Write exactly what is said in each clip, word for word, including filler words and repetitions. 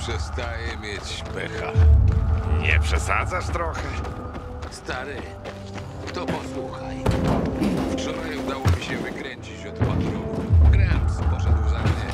przestaje mieć pecha. Nie przesadzasz trochę? Stary, to posłuchaj. Wczoraj udało mi się wykręcić od patrolu. Grams poszedł za mnie.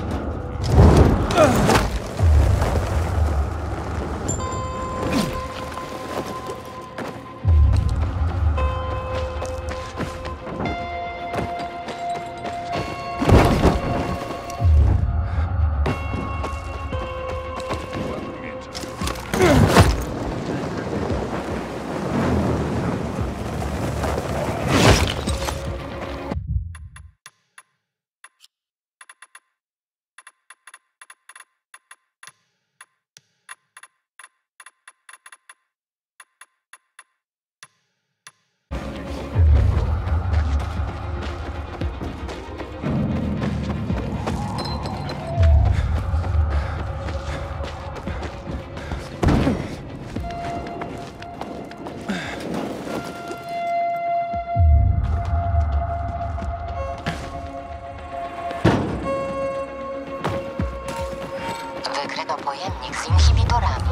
Wykryto pojemnik z inhibitorami.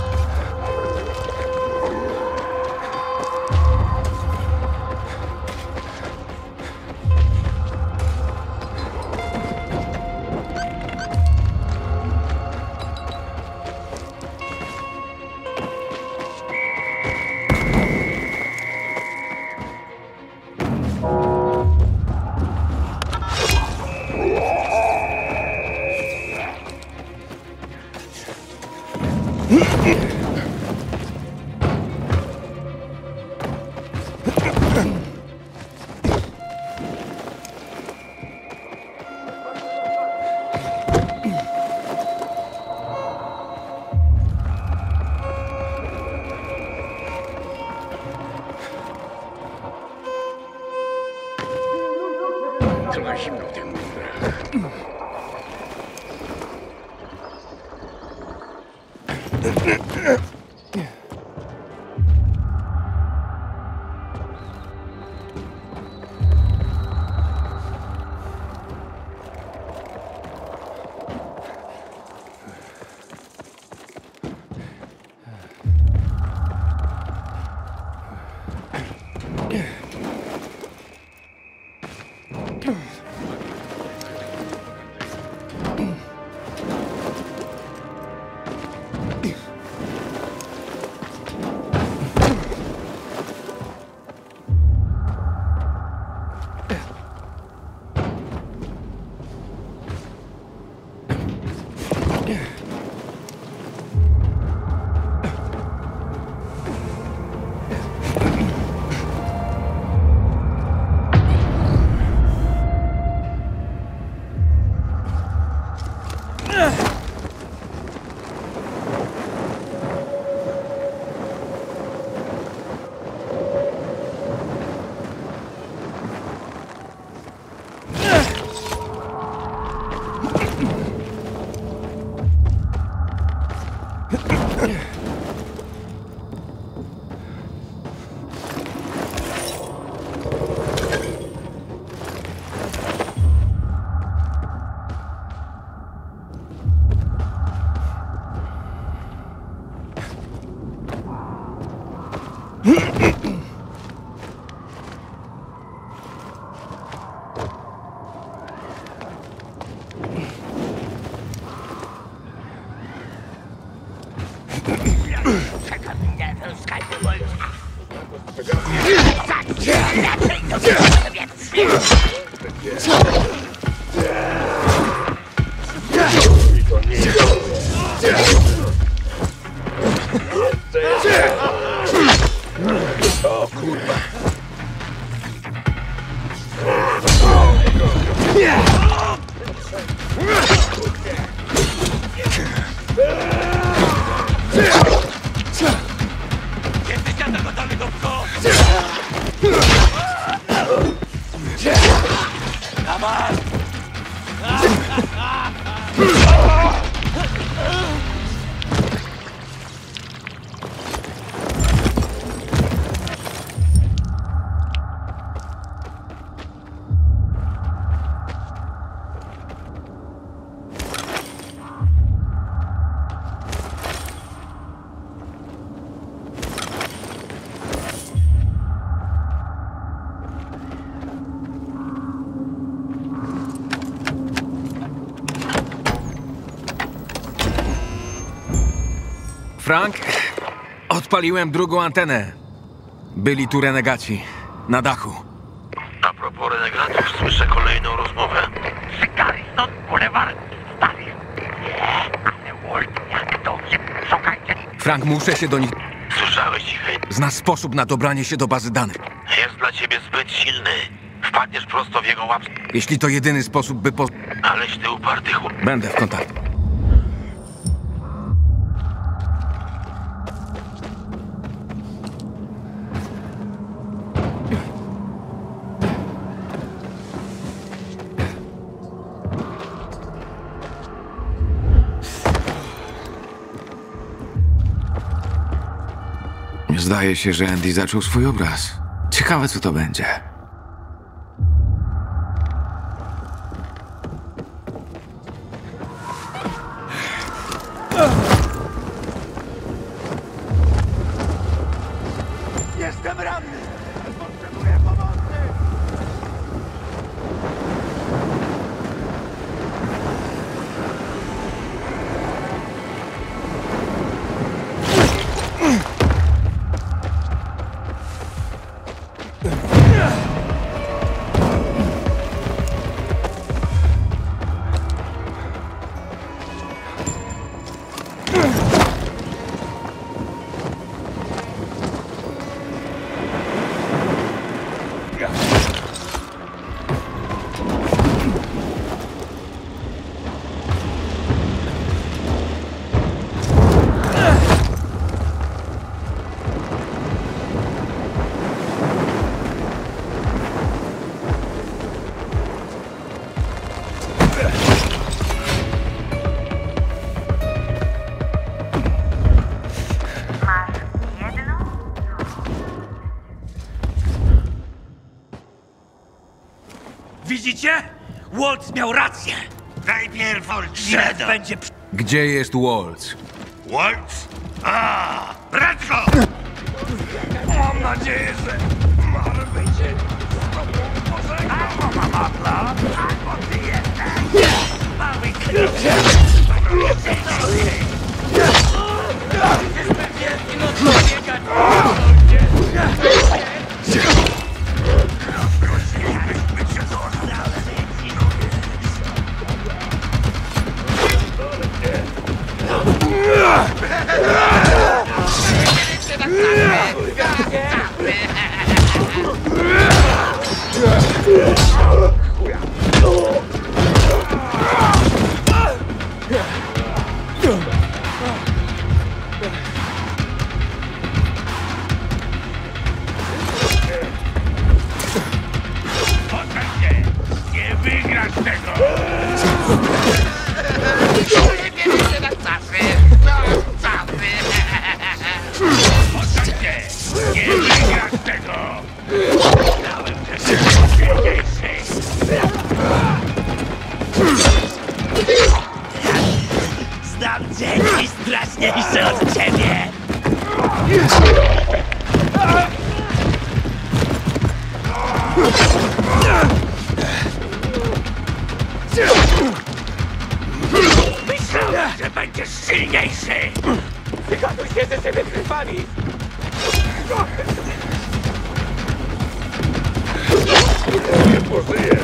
To ma zimno w tych mundurach. O kurwa. Frank, odpaliłem drugą antenę. Byli tu renegaci. Na dachu. A propos renegatów, słyszę kolejną rozmowę. Szykary, stąd bulewar, stawię. Nie, ale Walt, jak to się... Szukajcie. Frank, muszę się do nich... Słyszałeś ich, hej? Znasz sposób na dobranie się do bazy danych. Jest dla ciebie zbyt silny. Wpadniesz prosto w jego łapę. Jeśli to jedyny sposób, by po... Aleś ty uparty chłop. Będę w kontakcie. Zdaje się, że Andy zaczął swój obraz. Ciekawe, co to będzie. Jestem ranny! Potrzebuję pomocy! Widzicie? Waltz miał rację. Najpierw Szed będzie... przy- Gdzie jest Waltz? Waltz? A, brać go! Mam nadzieję, że Marvin cię z tobą pożegna. Albo mama Bla, albo ty jesteś. Mamy krycie. Jesteśmy wielki, no człowieka. Prosilibyśmy cię do nie wygrasz tego! Poczekajcie! Nie wygrasz tego! Myślałem, że jesteś silniejszy! Znam dzieci straszniejsze od ciebie! Myślałem, że będziesz silniejszy! Wygaduj się ze siebie krwami! Nie pożyję!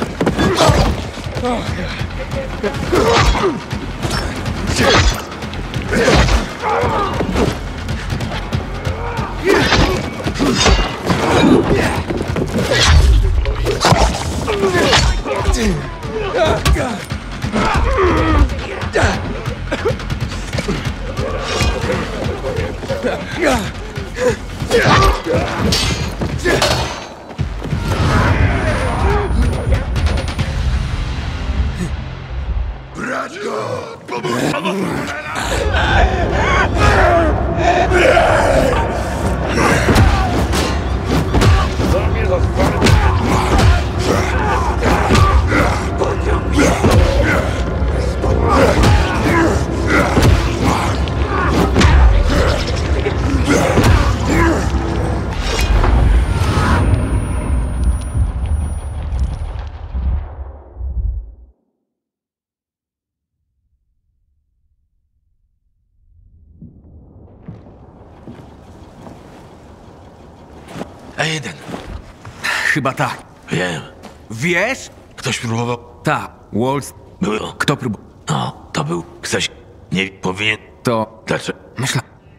Brać go! Pomóż! Pomóż! Chyba tak. Wiem. Wiesz? Ktoś próbował... Tak. Waltz. Było. Kto próbował? No, to był... Ktoś... Nie powinien... To... Dlaczego? Myślę...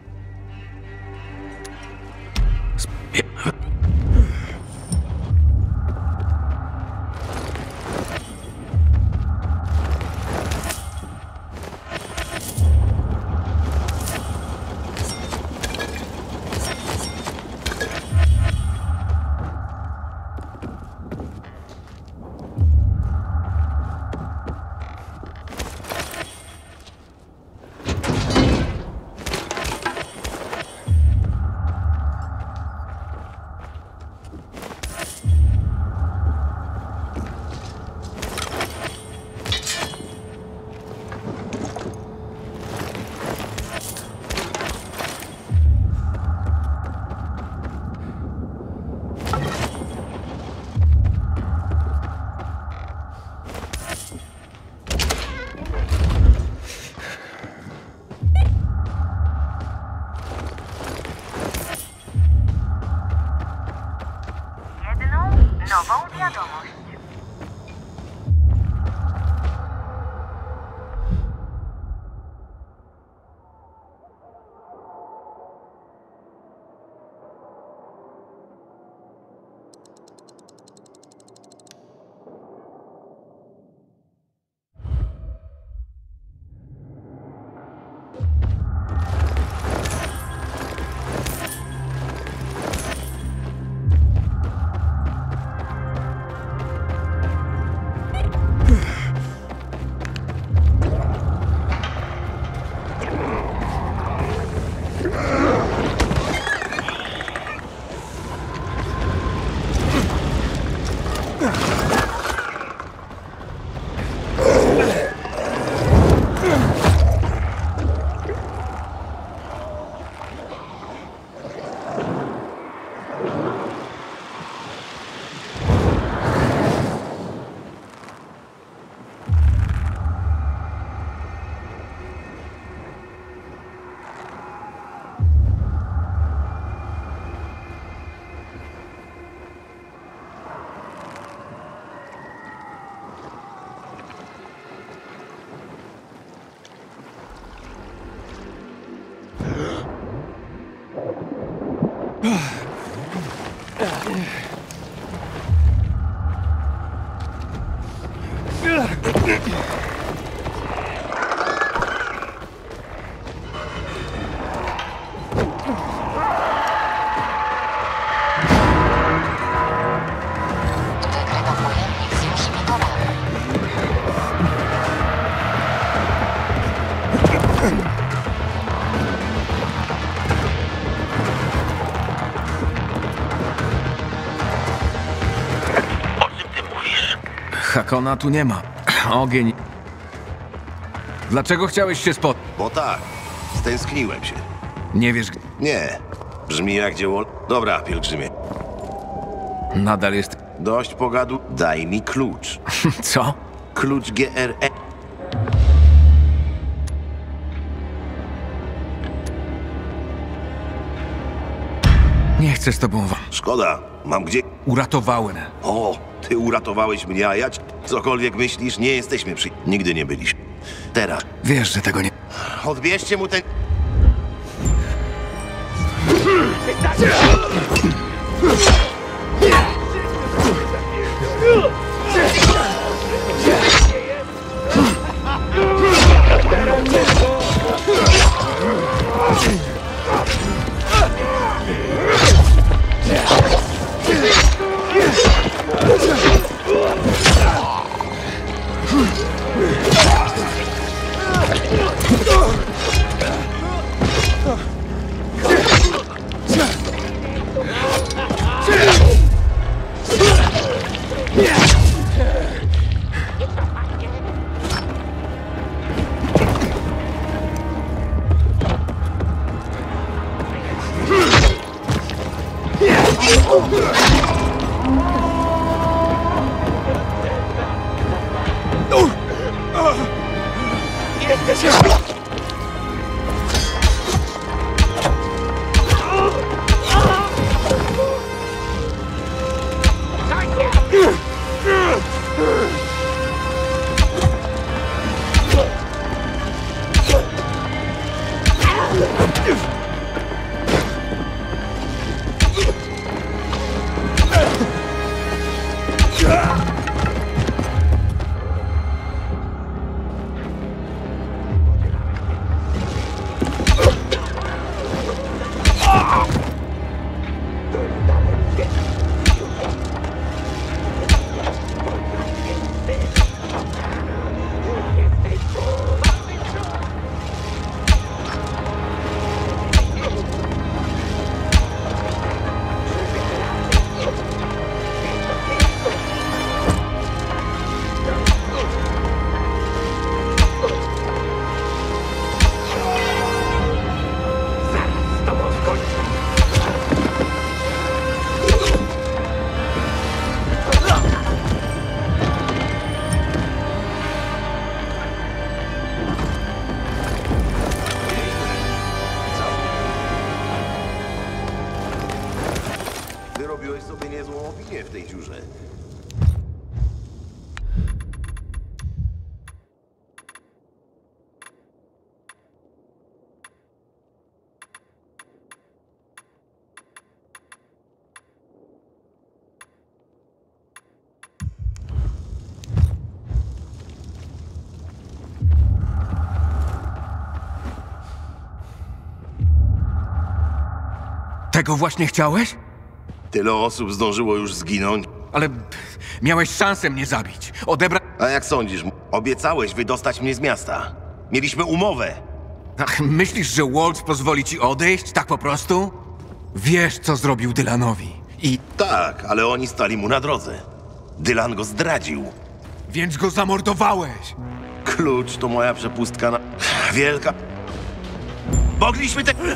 Jedną nową wiadomość. Wykryto pojemnik z inhibitorami. O czym ty mówisz? Hakona tu nie ma. Ogień. Dlaczego chciałeś się spot... Bo tak, stęskniłem się. Nie wiesz... g- Nie, brzmi jak dzieło... Dobra, pielgrzymie, Nadal jest... dość pogadu, daj mi klucz. Co? Klucz G R E. Nie chcę z tobą wa... Szkoda, mam gdzie... Uratowałem. O, ty uratowałeś mnie, a ja ci... Cokolwiek myślisz, nie jesteśmy przy... Nigdy nie byliśmy. Teraz, Wiesz, że tego nie... odbierzcie mu ten... właśnie w tej dziurze. Tego właśnie chciałeś? Tyle osób zdążyło już zginąć. Ale miałeś szansę mnie zabić. Odebrać... A jak sądzisz, obiecałeś wydostać mnie z miasta. Mieliśmy umowę. Ach, myślisz, że Waltz pozwoli ci odejść tak po prostu? Wiesz, co zrobił Dylanowi. I... Tak, ale oni stali mu na drodze. Dylan go zdradził. Więc go zamordowałeś! Klucz to moja przepustka na... Wielka... Mogliśmy te...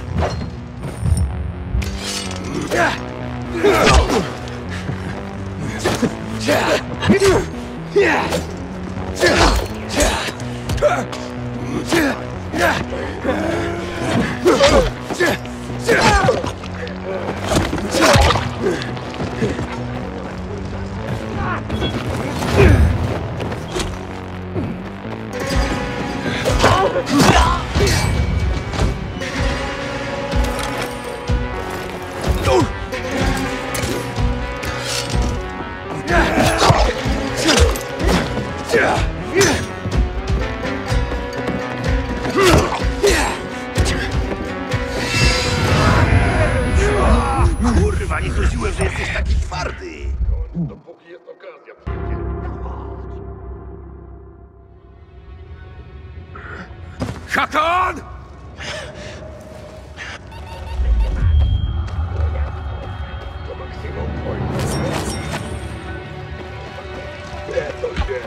Kurwa, nie sądziłem, że jesteś taki twardy. Dopóki jest okazja, przyjdzie. Hakon! To maksimum twoich. Nie, to się.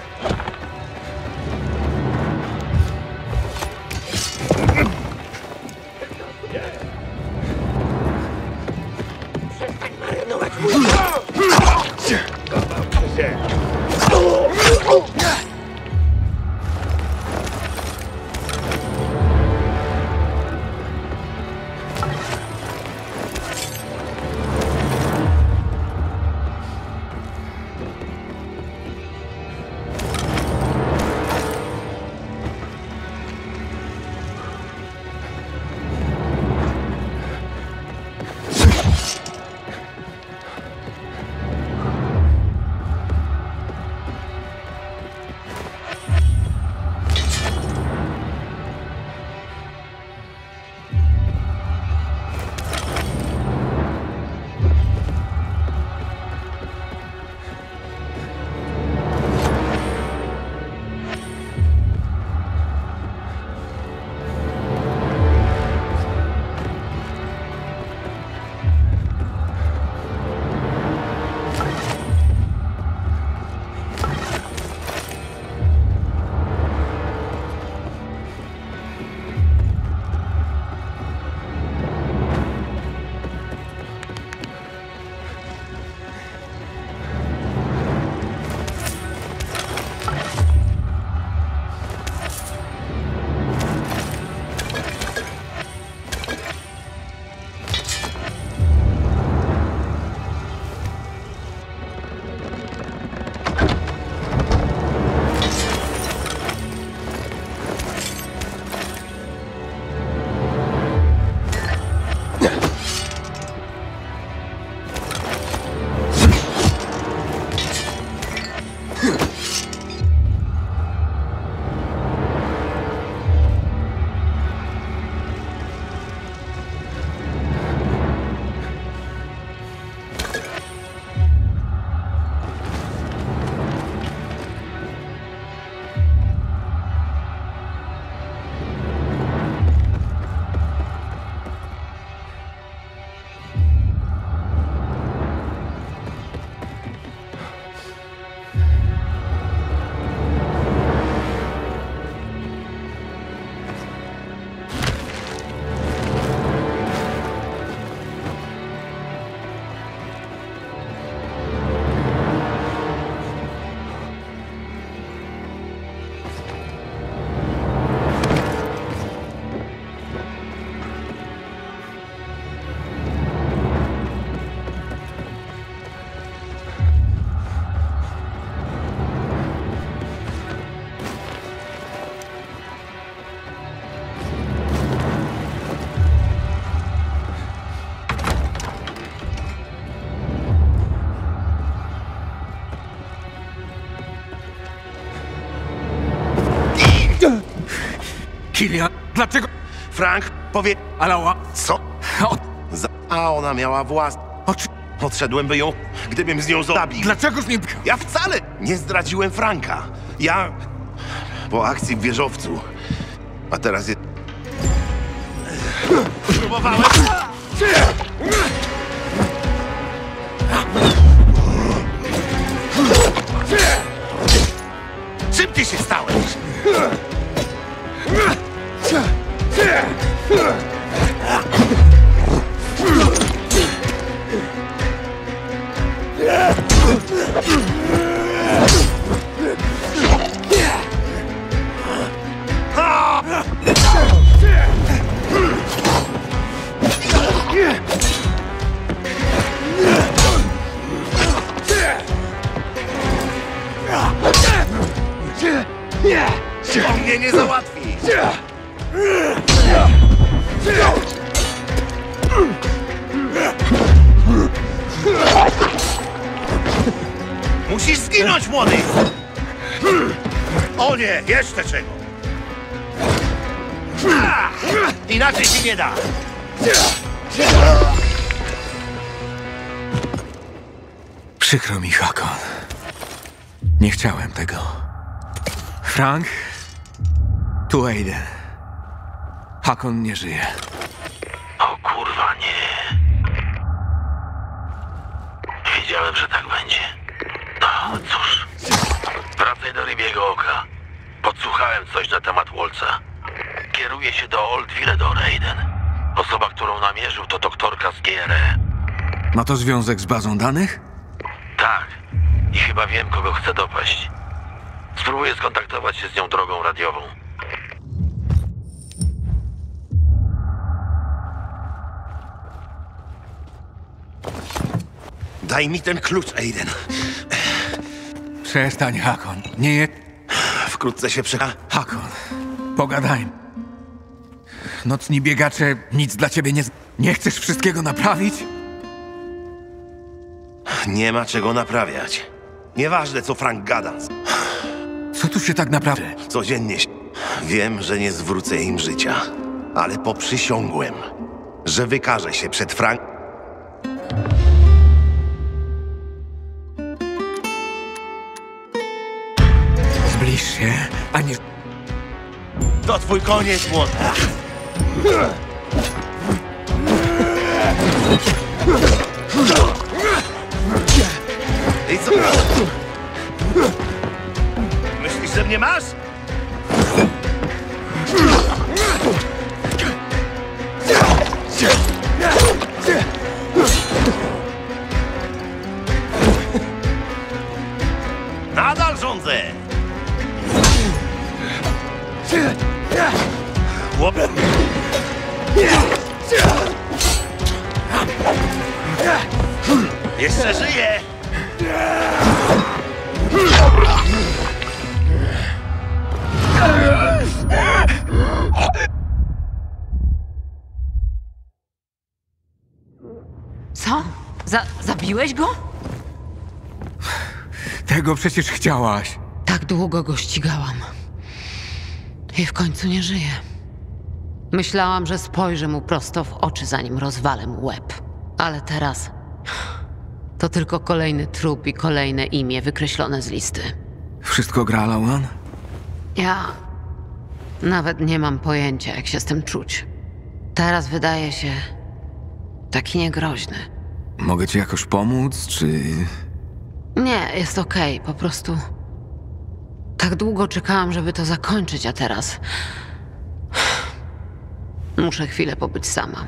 Kilian, dlaczego... Frank powie... Alała... Co? O... Za... A ona miała włas... Oczy... Odszedłem by ją, gdybym z nią zabił. Dlaczegoż nie... Ja wcale nie zdradziłem Franka. Ja... Po akcji w wieżowcu. A teraz jest... Próbowałem... Czym ty się stałeś? On mnie nie załatwi! Musisz zginąć, młody! O nie, jeszcze czego! Inaczej się nie da! Przykro mi, Hakon. Nie chciałem tego. Frank? Tu Aiden. Hakon nie żyje. O kurwa, nie. Wiedziałem, że tak będzie. No cóż. Wracaj do rybiego oka. Podsłuchałem coś na temat Wolca. Kieruje się do Old Villedor, Aiden. Osoba, którą namierzył, to doktorka z G R E. Ma to związek z bazą danych? Tak. I chyba wiem, kogo chcę dopaść. Spróbuję skontaktować się z nią drogą radiową. Daj mi ten klucz, Aiden. Przestań, Hakon. Nie je... Wkrótce się przeka... Hakon, pogadajmy. Nocni biegacze nic dla ciebie nie... z- Nie chcesz wszystkiego naprawić? Nie ma czego naprawiać. Nieważne, co Frank gada. Co tu się tak naprawdę... Codziennie się... Wiem, że nie zwrócę im życia, ale poprzysiągłem, że wykażę się przed Frank... Zbliż się, a nie... To twój koniec, młody. I co? Myślisz, że mnie masz? Nadal rządzę! Chłop... Jeszcze żyje! Co? Za zabiłeś go? Tego przecież chciałaś. Tak długo go ścigałam. I w końcu nie żyje. Myślałam, że spojrzę mu prosto w oczy, zanim rozwalę mu łeb. Ale teraz... To tylko kolejny trup i kolejne imię wykreślone z listy. Wszystko gra, Lauan? Ja... Nawet nie mam pojęcia, jak się z tym czuć. Teraz wydaje się... taki niegroźny. Mogę ci jakoś pomóc, czy... Nie, jest okej, po prostu... Tak długo czekałam, żeby to zakończyć, a teraz... Muszę chwilę pobyć sama.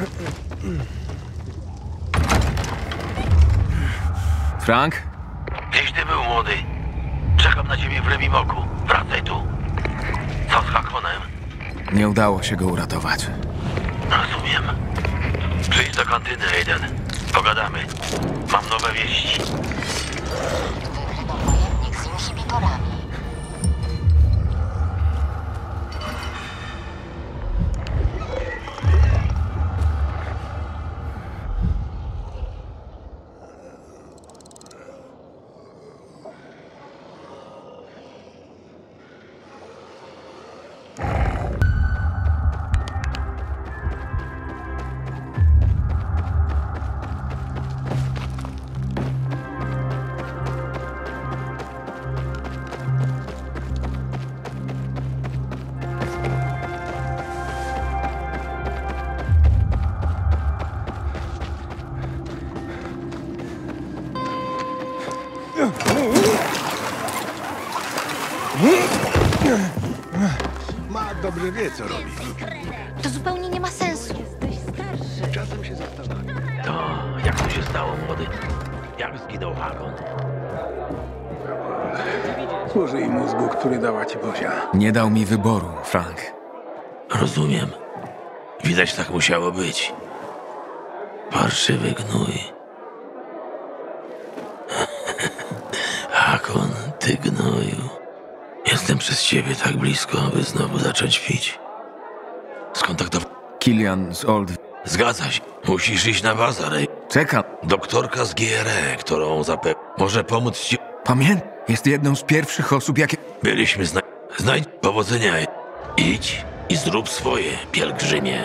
Frank? był, młody. Czekam na ciebie w rybim oku. Wracaj tu. Co z Hakonem? Nie udało się go uratować. Rozumiem. Przyjdź do kantyny, Aiden. Pogadamy. Mam nowe wieści. Wykryto pojemnik z inhibitorami. Mac dobrze wie, co robi. To zupełnie nie ma sensu. Czasem się zastanawia. To jak to się stało, młody? Jak zginął Hakon? Użyj mózgu, który dała ci Bozia. Nie dał mi wyboru, Frank. Rozumiem. Widać, tak musiało być. Parszywy gnój. Hakon, ty gnoju. Jestem przez ciebie tak blisko, aby znowu zacząć pić. Skontaktowałem. Kilian z Old... Zgadza się. Musisz iść na bazar. Ej. Czekam. Doktorka z G R E, którą zapewne może pomóc ci. Pamiętam, jest jedną z pierwszych osób, jakie... Byliśmy zna... Znajdź powodzenia. Idź i zrób swoje, pielgrzymie.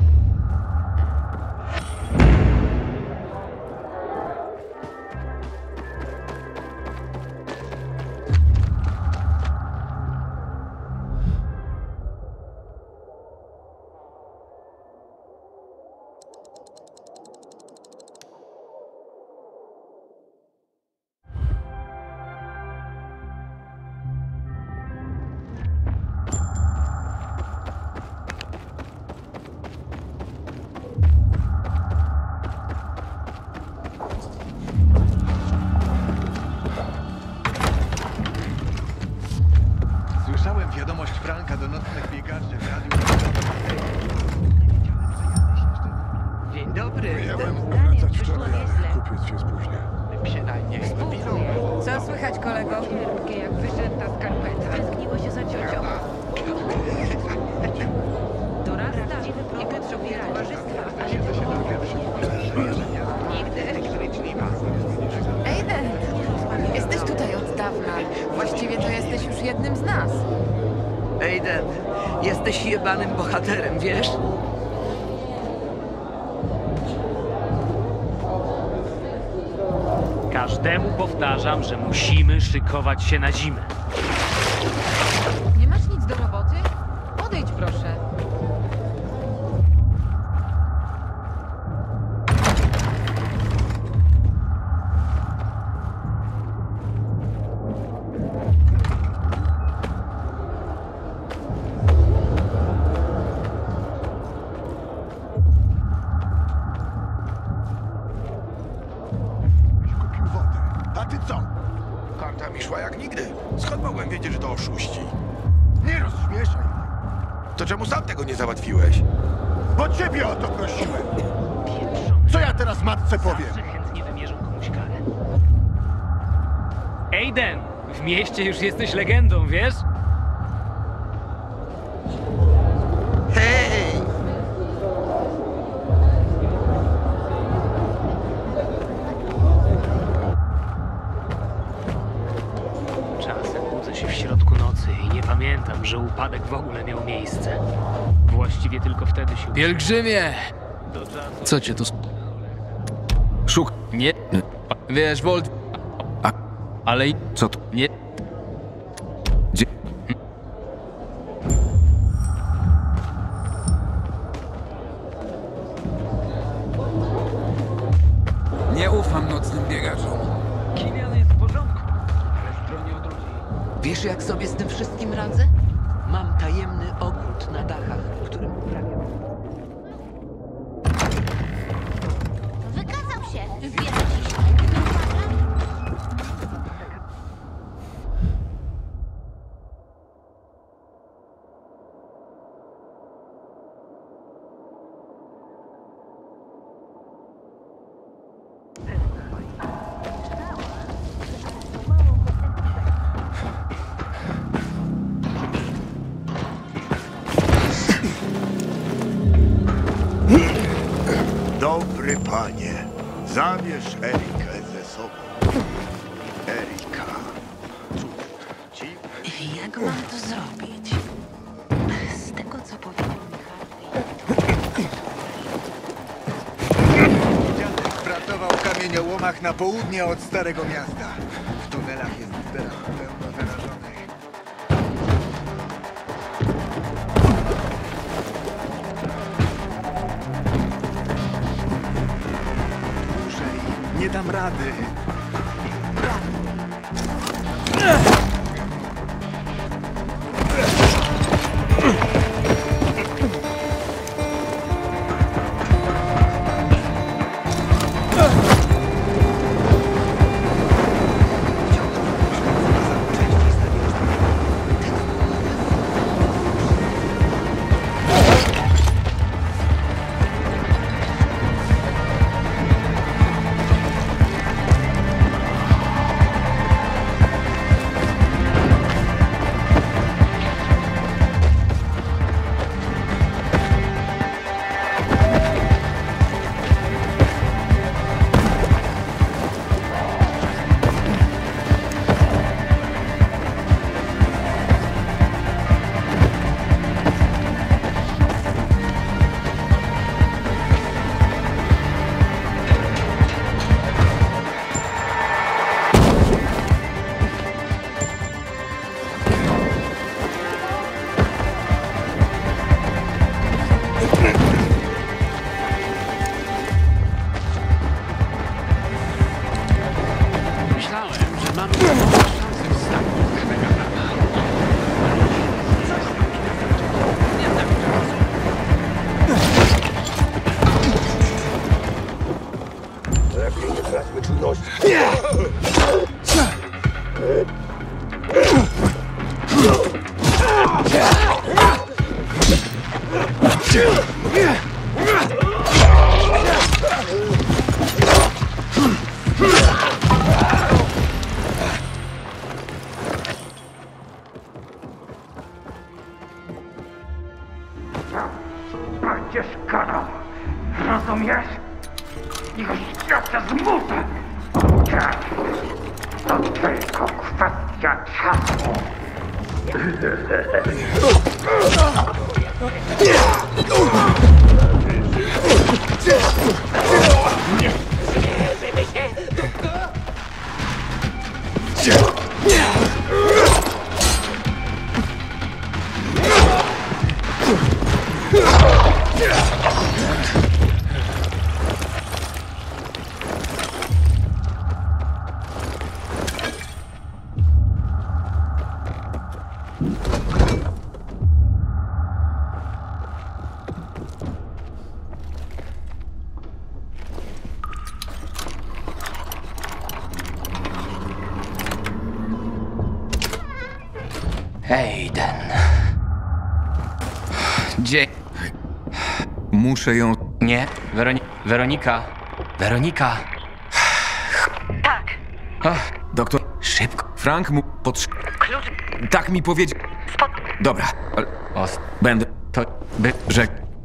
Słyszałem wiadomość Franka do nocnych biegaczy w radiu. Dzień dobry. Miałem wracać wczoraj, ale kupiec się spóźnia. Przynajmniej Co słychać, kolego? Cierpkie jak wyrzęta skarpeta. Tęskniło się za ciocią. Dorasta i potrzebuje towarzystwa. Nigdy. Aiden, jesteś tutaj od dawna. Właściwie to jesteś już jednym z nas. Aiden, jesteś jebanym bohaterem, wiesz? Każdemu powtarzam, że musimy szykować się na zimę. Nie masz nic do roboty? Odejdź, proszę. Kupił wodę. A ty co? Karta mi szła jak nigdy. Skąd mogłem wiedzieć, że to oszuści? Nie rozśmieszaj mnie. To czemu sam tego nie załatwiłeś? Bo ciebie o to prosiłem. Co ja teraz matce powiem? Zawsze chętnie wymierzą komuś karę. Aiden, w mieście już jesteś legendą, wiesz? Hej! Czasem budzę się w środku nocy i nie pamiętam, że upadek w ogóle miał miejsce. Właściwie tylko wtedy się... Pielgrzymie! Do czasu... Co cię tu... Szuk... Nie... Wiesz, Wold... A... Ale... i- Co tu? Nie... Gdzie... Nie ufam nocnym biegaczom. Kilian jest w porządku, ale stroni od ludzi. Wiesz, jak sobie z tym wszystkim radzę? Mam tajemny ogród na dachach, w którym uprawiam. Wykazał się. Wbiera ci się. Dobry panie, zabierz Erikę ze sobą. Erika. Cóż, ci... Jak mam to zrobić? Z tego, co powiedział Dziadek pracował w kamieniołomach na południe od Starego Miasta. W tunelach jest teraz pełno zarażonych. Dłużej nie dam rady. Myślałem, że mamy szansę wstawić Megatana. Nie tak Lepiej nie traćmy czujności. Będziesz gadał, rozumiesz? Już świata zmuszę! Tak, to tylko kwestia czasu. Aiden. Gdzie? Muszę ją... Nie, Weroni... Weronika. Weronika. Tak. Ach, doktor... Szybko. Frank mu potrz... Klucz. Tak mi powiedział. Spod... Dobra, ale... Os... Będę... To... By... Że...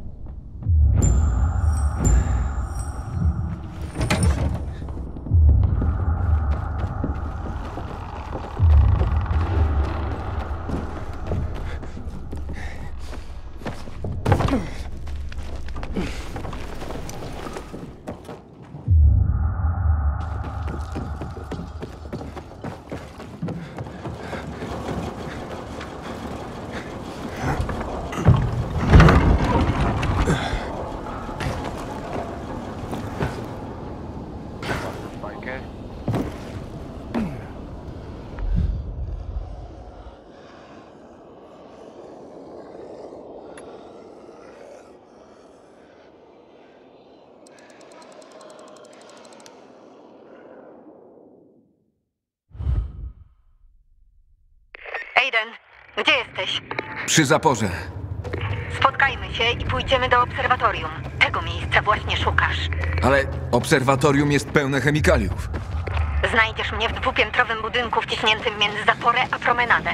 Aiden, gdzie jesteś? Przy zaporze. Spotkajmy się i pójdziemy do obserwatorium. Tego miejsca właśnie szukasz. Ale obserwatorium jest pełne chemikaliów. Znajdziesz mnie w dwupiętrowym budynku wciśniętym między zaporę a promenadę.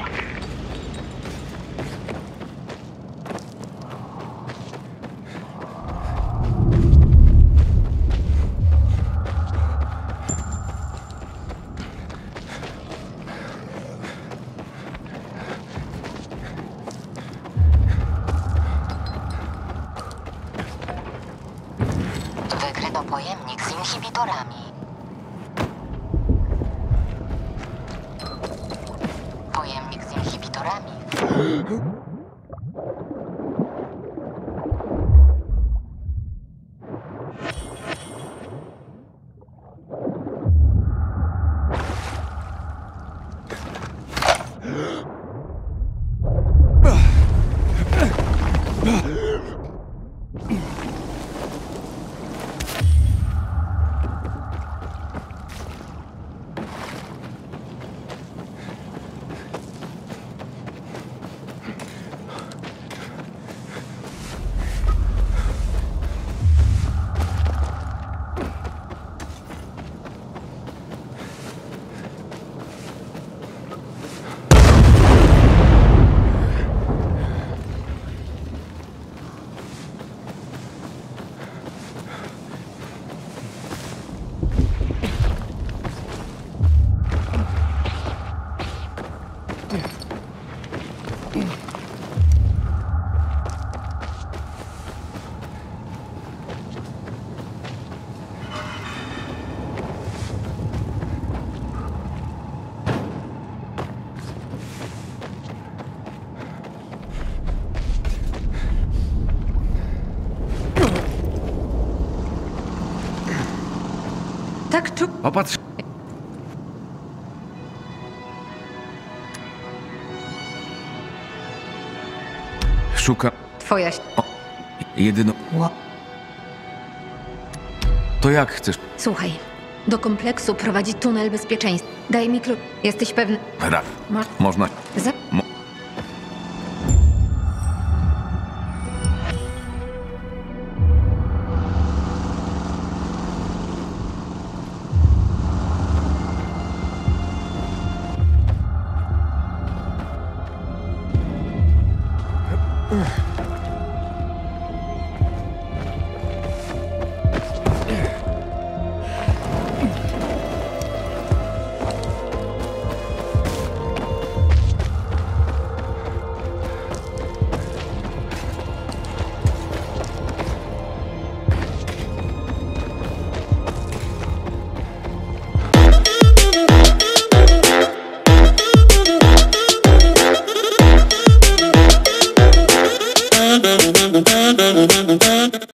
wykryto pojemnik z inhibitorami. Pojemnik z inhibitorami. Tak czu... Popatrz. Szuka... Twoja... O, jedyno... To jak chcesz? Słuchaj, do kompleksu prowadzi tunel bezpieczeństwa. Daj mi klucz. Jesteś pewny? Raf. Ma... Można... Za... Mo...